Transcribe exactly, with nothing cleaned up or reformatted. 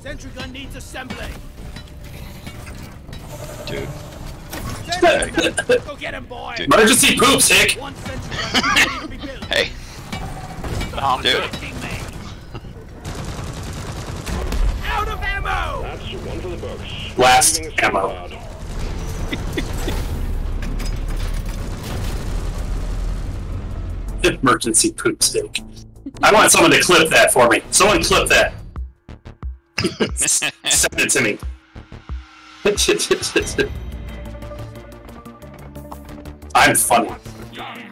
Sentry gun needs assembling. Dude. Go get him, boy. Dude. Emergency poop, sick. One sentry gun ready to be built. Hey. Oh, Dude. Out of ammo. That's one for the books. Last ammo. Emergency poop steak. I want someone to clip that for me. Someone clip that. Send it to me. I'm funny.